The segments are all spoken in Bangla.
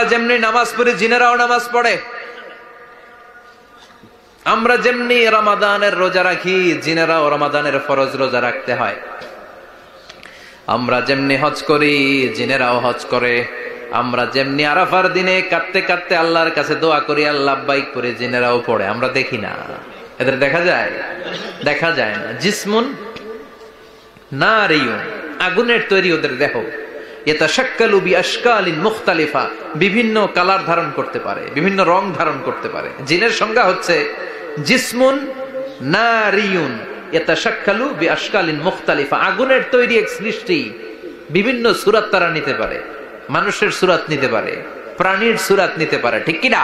যেমনি নামাজ পড়ি জিনেরাও নামাজ পড়ে, আমরা যেমনি রমাদানের রোজা রাখি জিনেরাও রমাদানের ফরজ রোজা রাখতে হয়, আমরা যেমনি হজ করি জিনেরাও হজ করে, আমরা যেমনি আরাফার দিনে কাঁদতে কাঁদতে আল্লাহর কাছে দোয়া করি আল্লাহ লাব্বাইক করে জিনেরাও পড়ে। আমরা দেখি না, এদের দেখা যায়? দেখা যায় না। জিসমুন নারিয়ুন, আগুনের তৈরি ওদের দেহ। ইয়াতাশাক্কালু বিআশকালিন মুখতালিফা, বিভিন্ন কালার ধারণ করতে পারে, বিভিন্ন রং ধারণ করতে পারে। জিনের সংজ্ঞা হচ্ছে জিসমুন নারিয়ুন ইয়াতাশাক্কালু বিআশকালিন মুখতালিফা, আগুনের তৈরি এক সৃষ্টি, বিভিন্ন সূরত তারা নিতে পারে, মানুষের সূরত নিতে পারে, প্রাণীর সূরত নিতে পারে, ঠিক কি না?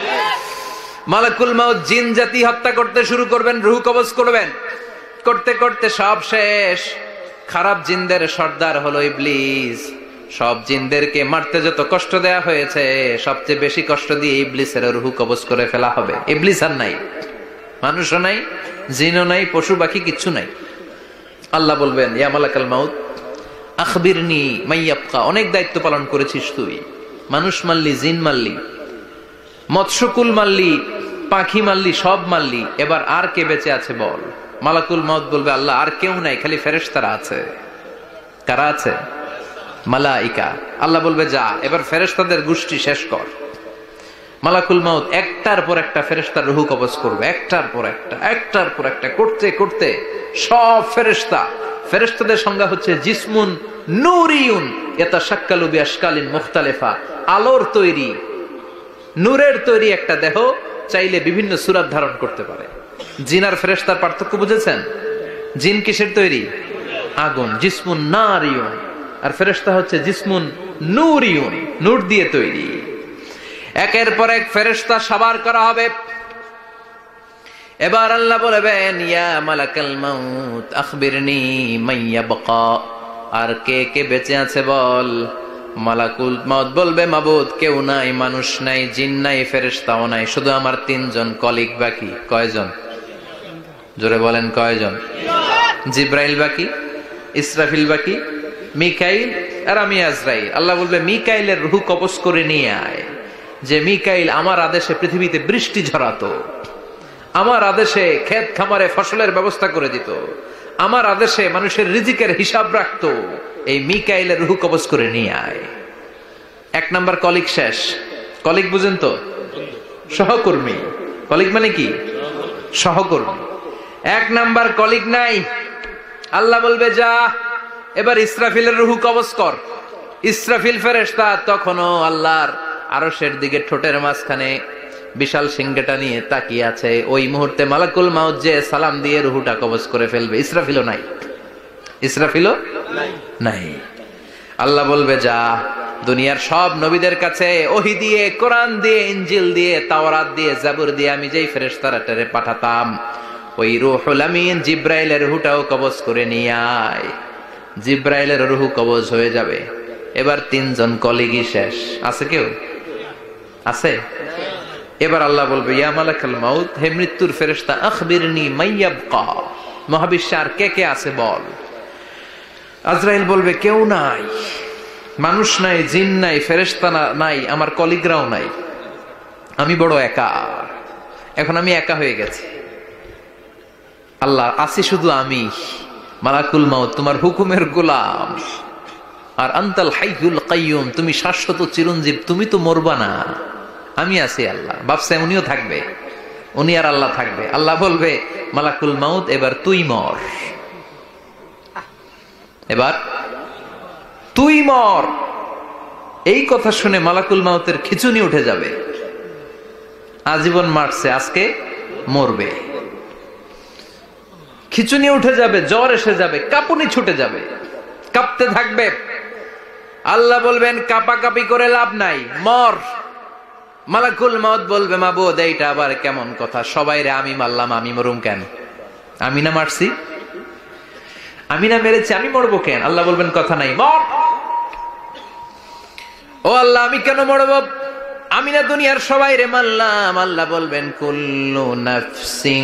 মালাকুল মাউত জিন জাতি হত্যা করতে শুরু করবেন, রূহ কবজ করবেন, করতে করতে সব শেষ। খারাপ জিনদের সর্দার হলো ইবলিস। সব জিনদেরকে মারতে যত কষ্ট দেয়া হয়েছে সবচেয়ে বেশি কষ্ট দিয়ে ইবলিসের রূহ কবজ করে ফেলা হবে। ইবলিস আর নাই, মানুষও নাই, জিনও নাই, পশু পাখি কিচ্ছু নাই। আল্লাহ বলবেন ইয়া মালাকাল মাউত আখবিরনি মাইয়াবকা, অনেক দায়িত্ব পালন করেছিস তুই, মানুষ মারলি, জিন মারলি, মৎস্যকুল মারলি, পাখি মারলি, সব মারলি, এবার আর কে বেঁচে আছে বল। মালাকুল মাউত বলবে আল্লাহ আর কেউ নাই, খালি ফেরেশতারা আছে। কারা আছে? মালাইকা। আল্লাহ বলবে যা এবার ফেরেশতাদের গোষ্ঠী শেষ কর। মালাকুল মাউত একটার পর একটা ফেরেশতার রূহ কবজ করবে, একটার পর একটা, একটার পর একটা, করতে করতে সব ফেরেশতা। ফেরেশতাদের সংজ্ঞা হচ্ছে জিসমুন নূরিয়ুন ইয়াতাশাক্কালু বিআশকালিন মুখতালিফা, আলোর তৈরি, নূরের তৈরি একটা দেহ, চাইলে বিভিন্ন সূরত ধারণ করতে পারে। জিন আর ফেরেশতার পার্থক্য বুঝেছেন? জিন কিসের তৈরি? আগুন, জিসমুন নারিয়ুন, আর ফেরেশতা হচ্ছে জিসমুন নূরিয়ুন, নূর দিয়ে তৈরি। একের পর এক ফেরেশতা সাবার করা হবে। এবার আল্লাহ বলবেন ইয়া মালাকাল মাউত আখবিরনি মাইয়াবকা, আর কে কে বেঁচে আছে বল। মালাকুল মাউত বলবে মাবুদ কেউ নাই, মানুষ নাই, জিন নাই, ফেরেশতাও নাই, শুধু আমার তিনজন কলিগ বাকি। কয়জন? জোরে বলেন কয়জন? জিব্রাইল বাকি, ইসরাফিল বাকি, মিকাইল আর আমি আজরাইল। আল্লাহ বলবে মিকাইলের রূহ কবজ করে নিয়ে আয়। যে মিকাইল আমার আদেশে পৃথিবীতে বৃষ্টি ঝরাতো, আমার আদেশে ক্ষেত খামারে ফসলের ব্যবস্থা করে দিত, আমার আদেশে মানুষের রিজিকের হিসাব রাখতো, এই মিকাইলের রূহ কবজ করে নিয়ে আয়। এক নাম্বার কলিগ শেষ। কলিগ বুঝেন তো? সহকর্মী। কলিগ মানে কি? সহকর্মী। এক নাম্বার কলিগ নাই। আল্লাহ বলবে যা এবার ইসরাফিলের রূহ কবজ কর। ইসরাফিল ফেরেশতা তখনও আল্লাহর আরশের দিকে ঠোঁটের মাঝখানে বিশাল সিংহটা নিয়ে তাকিয়ে আছে। ওই মুহূর্তে মালাকুল মাউত যে সালাম দিয়ে রূহটা কবজ করে ফেলবে। ইসরাফিলও নাই, ইসরাফিলও নাই। আল্লাহ বলবে যা দুনিয়ার সব নবীদের কাছে ওহী দিয়ে, কোরআন দিয়ে, ইনজিল দিয়ে, তাওরাত দিয়ে, জাবুর দিয়ে আমি যেই ফেরেশতারে পাঠাতাম ওই রূহুল আমিন জিব্রাইলের রূহটাও কবজ করে নিয়ে আয়। জিব্রাইলের রূহ কবজ হয়ে যাবে। এবার তিনজন কলিগই শেষ। আছে কেউ? আছে? এবার আল্লাহ বলবে ইয়া মালাকাল মাউত, হে মৃত্যুর ফেরেশতা আখবিরনি মাইয়াবকা, মহাবিশ্বে আর কে কে আছে বল। আজরাইল বলবে কেউ নাই, মানুষ নাই, জিন নাই, ফেরেশতা নাই, আমার কলিগরাও নাই, আমি বড় একা। এখন আমি একা হয়ে গেছি। আল্লাহ আছি শুধু আমি। মালাকুল মাউত তোমার হুকুমের গোলাম, আর আনতাল হাইয়ুল কাইয়ুম, তুমি শাশ্বত চিরঞ্জীব, তুমি তো মরবা না, আমি আছি। আল্লাহ ভাবছে উনিও থাকবে, উনি আর আল্লাহ থাকবে। আল্লাহ বলবে মালাকুল মাউত এবার তুই মর, এবার তুই মর। এই কথা শুনে মালাকুল মাউতের খিচুনি উঠে যাবে। আজীবন মারছে, আজকে মরবে। খিচুনি উঠে যাবে, জ্বর এসে যাবে, কাঁপুনি ছুটে যাবে, কাঁপতে থাকবে। আল্লাহ বলবেন কাঁপাকাঁপি করে লাভ নাই, মর। মালাকুল মাউত বলবে মাবুদ এইটা আবার কেমন কথা, সবাই রে আমি মারলাম, আমি মরুম কেন? আমি না মারছি, আমি না মেরেছি, আমি মরবো কেন? আল্লাহ বলবেন কথা নাই, মর। ও আল্লাহ আমি কেন মরব? আমি না দুনিয়ার সবাই রে মারলাম। আল্লাহ বলবেন কুল্লু নাফসিন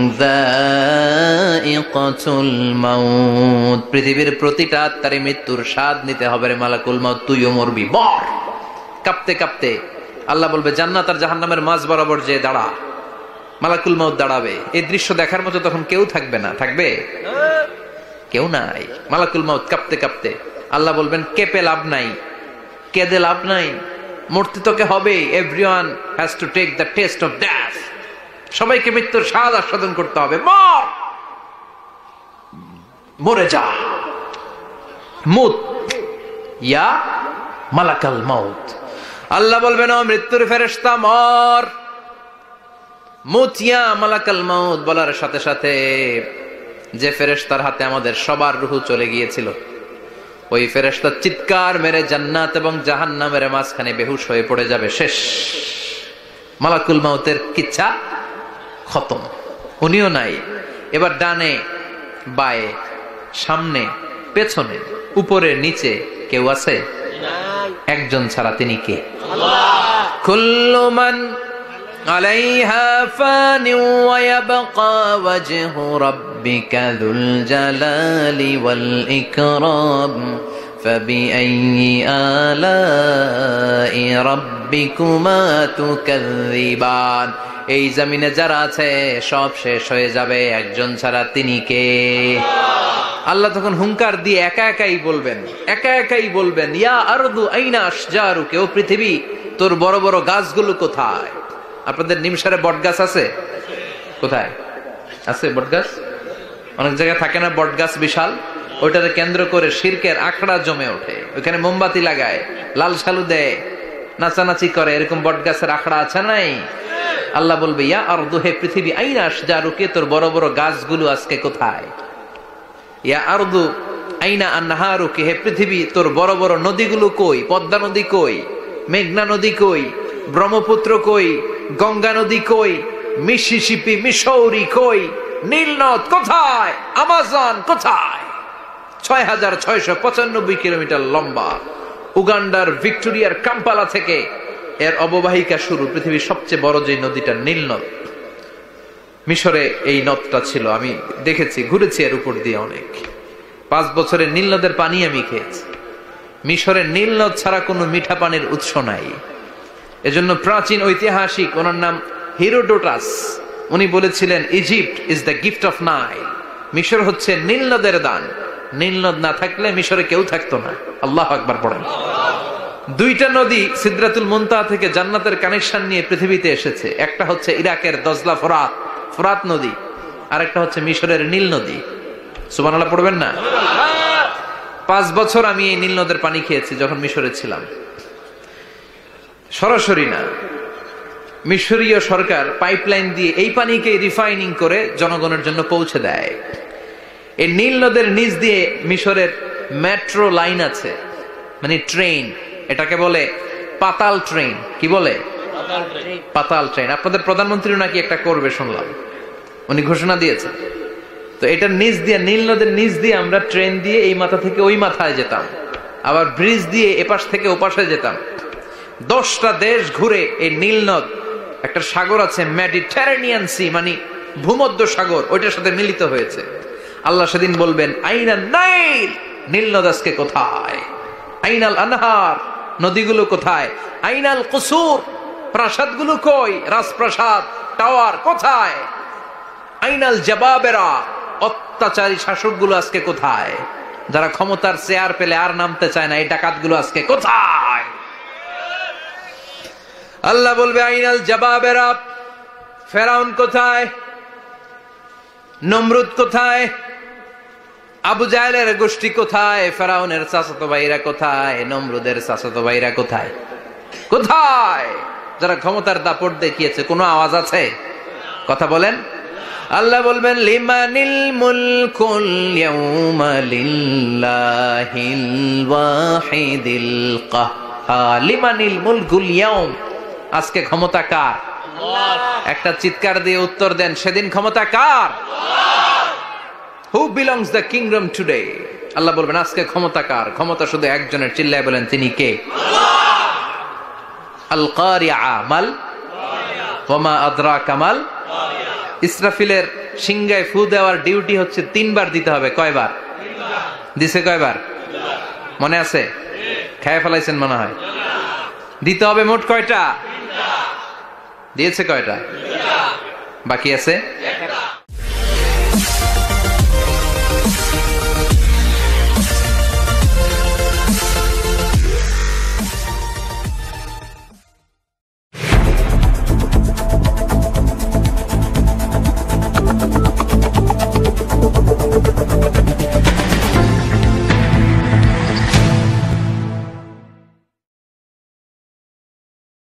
যায়িকাতুল মাউত, পৃথিবীর প্রতিটা আত্মারে মৃত্যুর স্বাদ নিতে হবে রে মালাকুল মাউত, তুইও মরবি, মর। কাঁপতে কাঁপতে আল্লাহ বলবে জান্নাত আর জাহান্নামের মাঝ বরাবর যে দাঁড়া। মালাকুল মউত দাঁড়াবে। এই দৃশ্য দেখার মতো তখন কেউ থাকবে না। থাকবে? কেউ নাই। মালাকুল মউত কাঁপতে কাঁপতে আল্লাহ বলবেন কেঁপে লাভ নাই, কেঁদে লাভ নাই, মরতে তোকে হবে। Everyone has to take the test of death. সবাইকে মৃত্যুর স্বাদ আস্বাদন করতে হবে। মর, মরে যা। মুত ইয়া মালাকাল মউত। আল্লাহ বলবেন ও মৃত্যুর ফেরেশতা মর। মুত ইয়া মালাকাল মউত বলার সাথে সাথে যে ফেরেশতার হাতে আমাদের সবার রূহ চলে গিয়েছিল, ওই ফেরেশতা চিৎকার মেরে জান্নাত এবং জাহান্নামের মাঝখানে বেহুশ হয়ে পড়ে যাবে। শেষ। মালাকুল মউতের কিচ্ছা খতম। উনিও নাই। এবার ডানে বায়ে সামনে পেছনে উপরে নিচে কেউ আছে? একজন ছাড়া। তিনি কে? কুল্লু মান আলাইহা ফানি ওয়া ইয়াবকা ওয়াজহু রাব্বিকা যুল জালালি ওয়াল ইকরাম ফাবিআইয়ি আলাই রাব্বিকুমা তুকাযযিবান। এই জমিনে যারা আছে সব শেষ হয়ে যাবে, একজন ছাড়া। তিনি কে? আল্লাহ তখন হুঙ্কার দিয়ে একা একাই বলবেন ইয়া আরদু আইনা আশজারুকা। ও পৃথিবী, তোর বড় বড় গাছগুলো কোথায়? আপনাদের নিমসারে বট গাছ আছে? কোথায় আছে বট গাছ? অনেক জায়গায় থাকে না বট গাছ বিশাল? ওইটাকে কেন্দ্র করে শিরকের আখড়া জমে ওঠে। ওখানে মোমবাতি লাগায়, লাল সালু দেয়, নাচানাচি করে। এরকম বট গাছের আখড়া আছে নাই? আল্লাহ বলবে ইয়া আরদু, হে পৃথিবী, আইনা আশজারুকা, তোর বড় বড় গাছগুলো আজকে কোথায়? ইয়া আরদু আইনা আনহারুকা, হে পৃথিবী, তোর বড় বড় নদীগুলো কই? পদ্মা নদী কই? মেঘনা নদী কই? ব্রহ্মপুত্র কই? গঙ্গা নদী কই? মিসিসিপি, মিসৌরি কই? নীল নদ কোথায়? আমাজন কোথায়? ৬৬৯৫ কিলোমিটার লম্বা। উগান্ডার ভিক্টোরিয়ার কাম্পালা থেকে এর অববাহিকা শুরু। পৃথিবীর সবচেয়ে বড় যে নদীটা নীল নদ। মিশরে এই নদটা ছিল। আমি দেখেছি, ঘুরেছি এর উপর দিয়ে অনেক। 5 বছরে নীল নদের পানি আমি খেয়েছি। মিশরের নীল নদ ছাড়া কোনো মিঠা পানির উৎস নাই। এজন্য প্রাচীন ঐতিহাসিক, ওনার নাম হিরোডোটাস, উনি বলেছিলেন Egypt is the gift of Nile. মিশর হচ্ছে নীল নদের দান। নীল নদ না থাকলে মিশরে কেউ থাকতো না। আল্লাহু আকবার পড়েন। 2টা নদী সিদরাতুল মুনতাহা থেকে জান্নাতের কানেকশন নিয়ে পৃথিবীতে এসেছে। একটা হচ্ছে ইরাকের দজলা ফোরাত নদী, আর একটা হচ্ছে মিশরের নীল নদী। সুবহানাল্লাহ পড়বেন না? 5 বছর আমি এই নীল নদের পানি খেয়েছি যখন মিশরে ছিলাম। সরাসরি না, মিশরীয় সরকার পাইপলাইন দিয়ে এই পানিকে রিফাইনিং করে জনগণের জন্য পৌঁছে দেয়। এই নীল নদের নিচ দিয়ে মিশরের মেট্রো লাইন আছে, মানে ট্রেন। এটাকে বলে পাতাল ট্রেন। কি বলে? পাতাল ট্রেন। আপনাদের প্রধানমন্ত্রী নাকি একটা করবে শুনলাম, উনি ঘোষণা দিয়েছে। তো এটার নিচ দিয়ে, নীল নদের নিচ দিয়ে আমরা ট্রেন দিয়ে এই মাথা থেকে ওই মাথায় যেতাম, আবার ব্রিজ দিয়ে এপাশ থেকে ওপাশে যেতাম। 10টা দেশ ঘুরে এই নীল নদ, একটা সাগর আছে মেডিটেরেনিয়ান সি, মানে ভূমধ্য সাগর, ওইটার সাথে মিলিত হয়েছে। আল্লাহ সেদিন বলবেন আইনা নাইল, নীল নদ আজকে কোথায়? আইনাল আনহার, নদীগুলো কোথায়? আইনাল কুসুর, প্রাসাদগুলো কই? রাজপ্রাসাদ, টাওয়ার কোথায়? আইনাল জাবাবেরা, অত্যাচারী শাসকগুলো আজকে কোথায়? যারা ক্ষমতার চেয়ার পেলে আর নামতে চায় না, এই ডাকাতগুলো আজকে কোথায়? আল্লাহ বলবে আইনাল জাবাবেরা, ফেরাউন কোথায়? নমরুদ কোথায়? আবু জাহেলের গোষ্ঠী কোথায়? ফেরাউনের চাচাতো ভাইরা কোথায়? নমরুদের চাচাতো ভাইরা কোথায়? কোথায়? যারা ক্ষমতার দাপট দেখিয়েছে, কোনো আওয়াজ আছে? কথা বলেন। আল্লাহ বলবেন লিমানিল মুলকুল ইয়াউমা লিল্লাহিল ওয়াহিদিল কাহ্হার। লিমানিল মুলকুল ইয়াউম, আজকে ক্ষমতা কার? একটা চিৎকার দিয়ে উত্তর দেন, সেদিন ক্ষমতা কার? Who belongs the kingdom today? আল্লাহ বলবেন আজকে ক্ষমতা কার? ক্ষমতা শুধু একজনের। চিল্লায় বলেন তিনি কে? আল কারিআ, মাল ওয়া মা আদরাকা মাল। ইসরাফিলের সিংহায় ফু দেওয়ার ডিউটি হচ্ছে 3 বার দিতে হবে। কয়বার দিছে? কয়বার মনে আছে? খেয়ে ফেলাইছেন মনে হয়। দিতে হবে মোট কয়টা? দিয়েছে কয়টা? বাকি আছে